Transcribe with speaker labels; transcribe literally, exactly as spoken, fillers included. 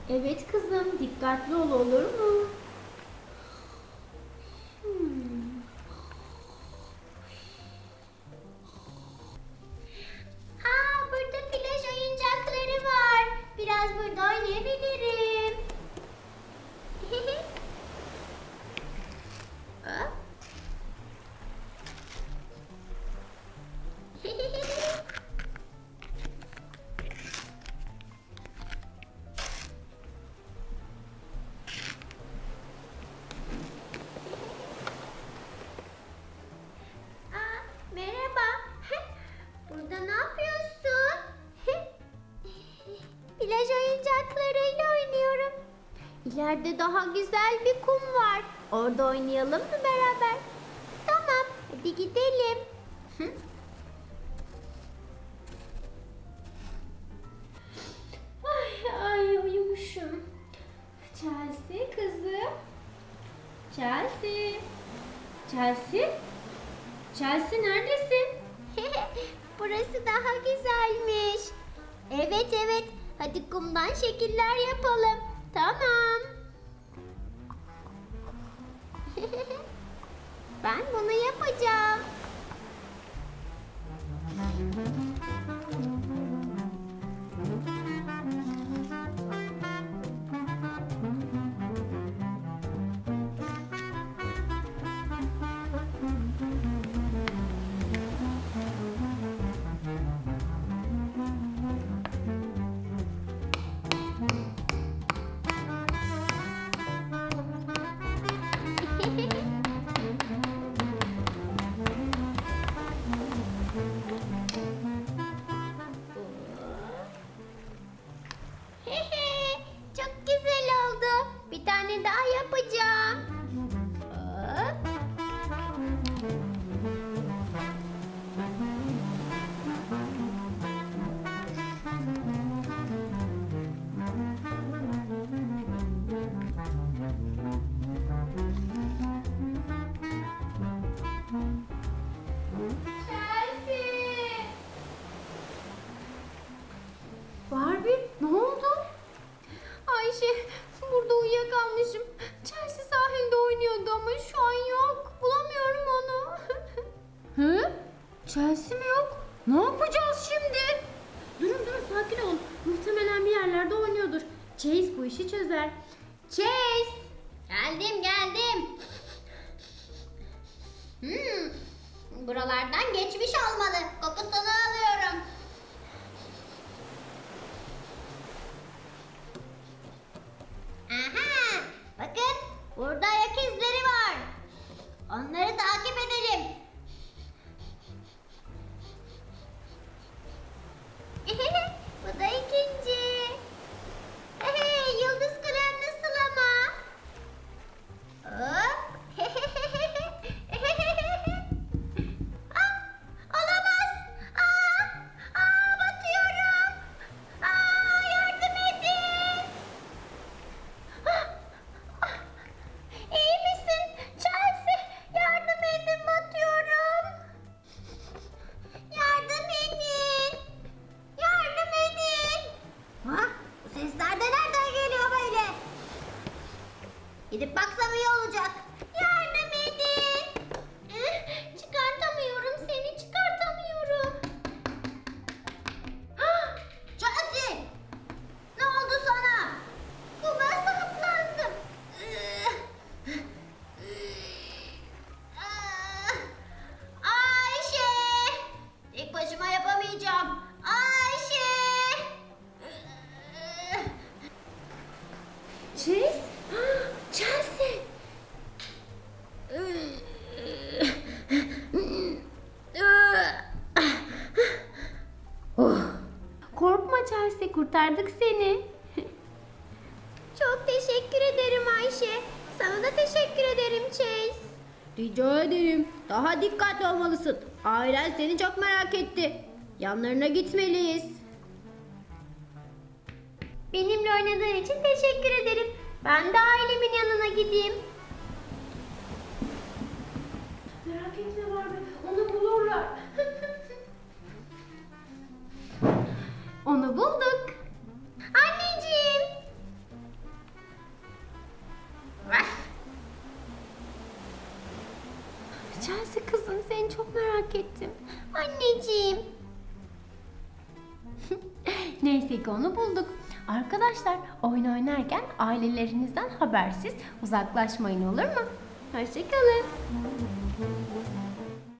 Speaker 1: Evet kızım, dikkatli ol, olur mu? Hmm.
Speaker 2: Aa, burada plaj oyuncakları var. Biraz burada oynayabilirim. Hop. Aa, merhaba. Burada ne yapıyorsun? Plaj oyuncaklarıyla oynuyorum. İleride daha güzel bir kum var. Orada oynayalım mı beraber? Tamam, hadi gidelim.
Speaker 1: Ay, ay uyumuşum. Chelsea kızım. Chelsea. Chelsea. Chelsea neredesin?
Speaker 2: Burası daha güzelmiş. Evet evet, hadi kumdan şekiller yapalım. Tamam. Ben bunu yapacağım. Çok güzel oldu. Bir tane daha yapacağım. Hop. Chelsea!
Speaker 1: Barbie, ne oldu? Ayşe, burada uyuyakalmışım. Chelsea sahilde oynuyordu ama şu an yok. Bulamıyorum onu. Hı? Chelsea mi yok? Ne yapacağız şimdi? Durun durun, sakin olun. Muhtemelen bir yerlerde oynuyordur. Chase bu işi çözer. Chase!
Speaker 2: Geldim geldim. Hmm, buralardan geçmiş olmalı. Kokusunu alıyorum. Aha, bakın burada ayak izleri var. Onları takip edelim. Bu da ikinci. Hey, yıldız krem nasıl ama? Hop. Ah, olamaz. Aa, aa, batıyorum. Aa, yardım edin. Ah, ah. İyi misin Chelsea? Yardım edin, batıyorum. Yardım edin. Yardım edin. Ha? Bu sesler de nereden geliyor böyle? Gidip baksam iyi olacak. Yardım edin. Eh, çıkartamıyorum seni, çıkartamıyorum. Ah, Chelsea! Ne oldu sana? Kuma saplandım. Ah, ah. Ayşe! Tek başıma yapamayacağım. Ayşe!
Speaker 1: Chase? Chelsea! Oh. Korkma Chelsea, kurtardık seni.
Speaker 2: Çok teşekkür ederim Ayşe. Sana da teşekkür ederim Chase.
Speaker 1: Rica ederim. Daha dikkatli olmalısın. Ailen seni çok merak etti. Yanlarına gitmeliyiz.
Speaker 2: Benimle oynadığın için teşekkür ederim. Ben de ailemin yanına gideyim.
Speaker 1: Merak etme Barbie, onu bulurlar. Onu bulduk.
Speaker 2: Anneciğim.
Speaker 1: Chelsea kızım, seni çok merak ettim.
Speaker 2: Anneciğim.
Speaker 1: Neyse ki onu bulduk. Arkadaşlar, oyun oynarken ailelerinizden habersiz uzaklaşmayın, olur mu? Hoşça kalın.